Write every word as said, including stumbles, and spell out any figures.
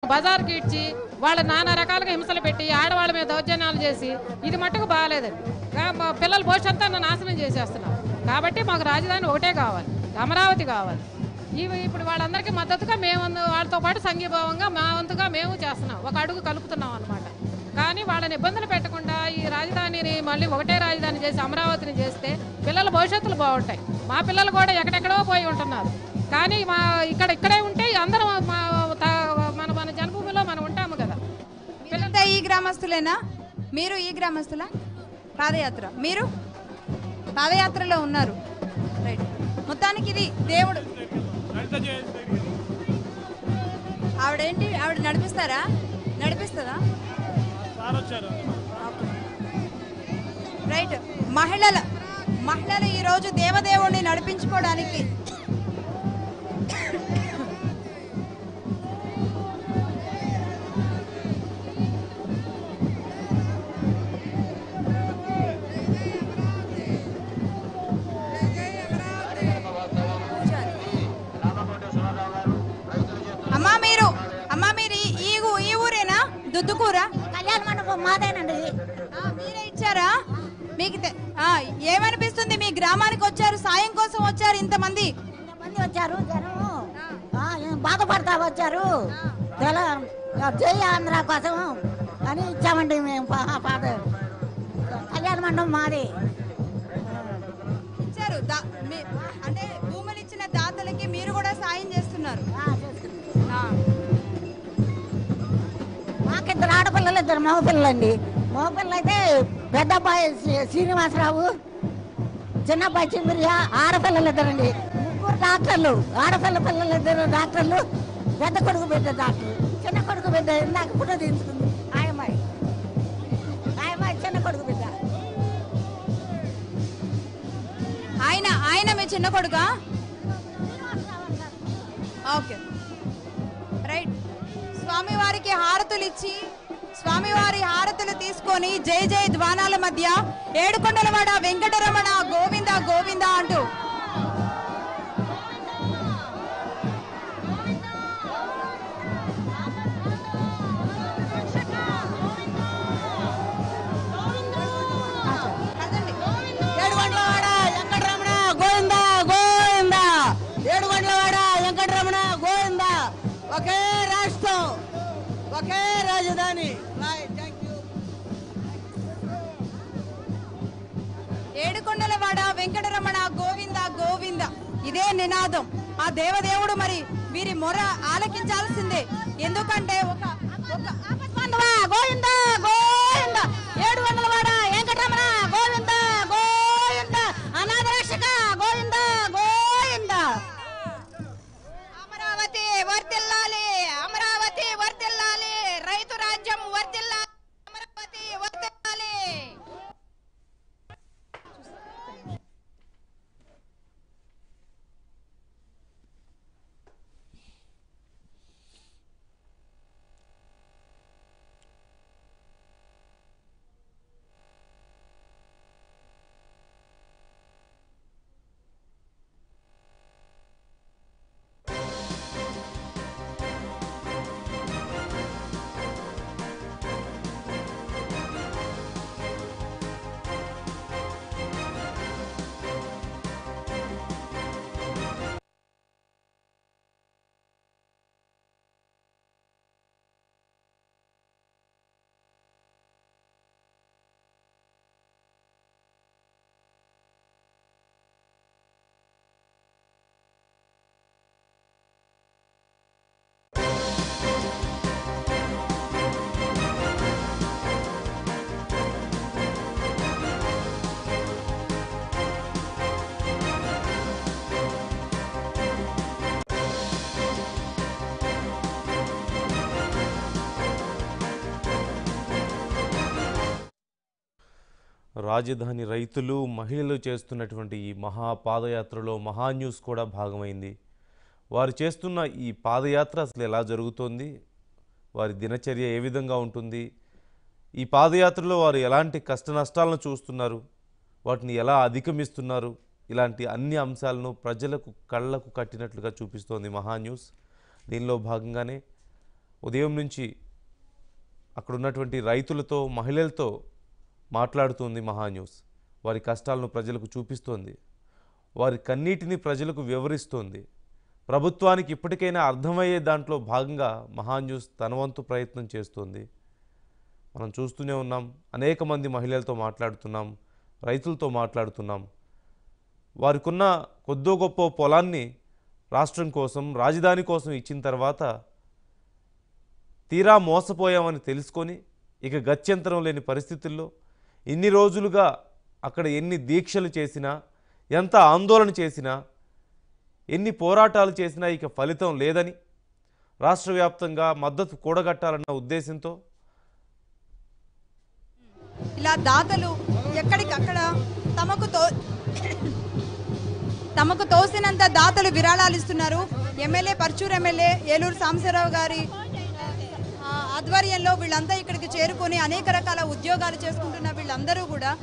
బజార్కి ఇచ్చి వాళ్ళ నానా రకాలుగా హింసలు పెట్టి ఆడవాళ్ళ మీద దౌర్జన్యాలు చేసి ఇది మట్టుకు బాగాలేదండి. పిల్లల భవిష్యత్తు నాశనం చేసేస్తున్నారు. కాబట్టి మాకు రాజధాని ఒకటే కావాలి, అమరావతి కావాలి. ఇవి ఇప్పుడు వాళ్ళందరికీ మద్దతుగా మేము వాళ్ళతో పాటు సంఘీభావంగా మా వంతుగా మేము చేస్తున్నాం, ఒక అడుగు కలుపుతున్నాం అనమాట. కానీ వాళ్ళని ఇబ్బందులు పెట్టకుండా ఈ రాజధానిని మళ్ళీ ఒకటే రాజధాని చేసి అమరావతిని చేస్తే పిల్లల భవిష్యత్తులు బాగుంటాయి. మా పిల్లలు కూడా ఎక్కడెక్కడో పోయి ఉంటున్నారు. కానీ మా ఇక్కడ ఇక్కడే ఉంటే అందరం మన మన జన్మభూమిలో మనం ఉంటాము కదా. పిల్లలంతా ఈ గ్రామస్తులేనా? మీరు ఈ గ్రామస్తులా? పాదయాత్ర మీరు పాదయాత్రలో ఉన్నారు. రైట్. మొత్తానికి ఇది దేవుడు. ఆవిడేంటి ఆవిడ నడిపిస్తారా? నడిపిస్తుందా? రైట్. మహిళల మహిళలు ఈరోజు దేవదేవుడిని నడిపించుకోవడానికి అమ్మా మీరు అమ్మా మీరు ఈ ఈ ఊరేనా? దుద్దుకూరా? కళ్యాణ మండపం మాదేనండి. మీరే ఇచ్చారా? మీకు ఏమనిపిస్తుంది? మీ గ్రామానికి వచ్చారు, సాయం కోసం వచ్చారు, ఇంతమంది ఇంతమంది వచ్చారు, జనం బాధపడతా వచ్చారు. జై ఆంధ్ర కోసం అని ఇచ్చామండి మేము. పాద కళ్యాణ మండపం మాది ఇచ్చారు. అంటే భూములు ఇచ్చిన దాతలకి మీరు కూడా సాయం చేస్తున్నారు. మాకిద్దరు ఆడపిల్లలు, ఇద్దరు మగపిల్లలండి. మగపిల్లలు అయితే పెద్ద అబ్బాయి శ్రీనివాసరావు, చిన్న అబ్బాయి చిమ్మిరియా. ఆడపిల్లలు ఇద్దరండి, ముగ్గురు డాక్టర్లు. ఆడపిల్ల పిల్లలు ఇద్దరు డాక్టర్లు, పెద్ద కొడుకు బిడ్డ డాక్టర్, చిన్న కొడుకు బిడ్డ ఇందాక ఫోటో తీసుకుంది ఆయమ్మాయి. ఆయమ్మాయి చిన్న కొడుకు బిడ్డ. ఆయన ఆయన మీ చిన్న కొడుకా? Okay right. స్వామివారికి హారతులు ఇచ్చి స్వామివారి హారతులు తీసుకొని జై జై ధ్వానాల మధ్య ఏడుకొండలవాడ వెంకటరమణ గోవింద గోవింద అంటూ ఏడుకొండలవాడ వెంకటరమణ గోవింద గోవింద. ఏడుకొండలవాడ వెంకటరమణ గోవింద. ఒకే రాష్ట్రం, ఒకే రాజధాని. ఏడుకొండలవాడ వెంకటరమణ గోవింద గోవింద, ఇదే నినాదం. ఆ దేవదేవుడు మరి వీరి మొర ఆలకించాల్సిందే. ఎందుకంటే ఒక గోవింద గోవింద. ఏడుకొండలవాడ వెంకటరమణ గోవింద గోవింద. అనాథ రక్షక గోవింద గోవింద. అమరావతి వర్ధిల్లాలి, అమరావతి వర్ధిల్లాలి, రైతు రాజ్యం వర్ధిల్లాలి, అమరావతి వర్ధిల్లాలి. రాజధాని రైతులు మహిళలు చేస్తున్నటువంటి ఈ మహా పాదయాత్రలో మహా న్యూస్ కూడా భాగమైంది. వారు చేస్తున్న ఈ పాదయాత్ర అసలు ఎలా జరుగుతోంది, వారి దినచర్య ఏ విధంగా ఉంటుంది, ఈ పాదయాత్రలో వారు ఎలాంటి కష్ట నష్టాలను చూస్తున్నారు, వాటిని ఎలా అధిగమిస్తున్నారు, ఇలాంటి అన్ని అంశాలను ప్రజలకు కళ్ళకు కట్టినట్లుగా చూపిస్తోంది మహా న్యూస్. దీనిలో భాగంగానే ఉదయం నుంచి అక్కడ ఉన్నటువంటి రైతులతో మహిళలతో మాట్లాడుతుంది మహాన్యూస్. వారి కష్టాలను ప్రజలకు చూపిస్తోంది, వారి కన్నీటిని ప్రజలకు వివరిస్తోంది. ప్రభుత్వానికి ఇప్పటికైనా అర్థమయ్యే దాంట్లో భాగంగా మహాన్యూస్ తన వంతు ప్రయత్నం చేస్తోంది. మనం చూస్తూనే ఉన్నాం, అనేక మంది మహిళలతో మాట్లాడుతున్నాం, రైతులతో మాట్లాడుతున్నాం. వారికున్న కొద్దో గొప్ప పొలాన్ని రాష్ట్రం కోసం, రాజధాని కోసం ఇచ్చిన తర్వాత తీరా మోసపోయామని తెలుసుకొని ఇక గత్యంతరం లేని పరిస్థితుల్లో ఇన్ని రోజులుగా అక్కడ ఎన్ని దీక్షలు చేసినా, ఎంత ఆందోళన చేసినా, ఎన్ని పోరాటాలు చేసినా ఇక ఫలితం లేదని రాష్ట్ర వ్యాప్తంగా మద్దతు కూడగట్టాలన్న ఉద్దేశంతో ఇలా దాతలు ఎక్కడికక్కడ తమకు తో తమకు తోసినంత దాతలు విరాళాలు ఇస్తున్నారు. ఎమ్మెల్యే పర్చూరు ఎమ్మెల్యే ఏలూరు సాంబశివరావు గారి ఆధ్వర్యంలో వీళ్ళంతా ఇక్కడికి చేరుకొని అనేక రకాల ఉద్యోగాలు చేసుకుంటున్న వీళ్ళందరూ కూడా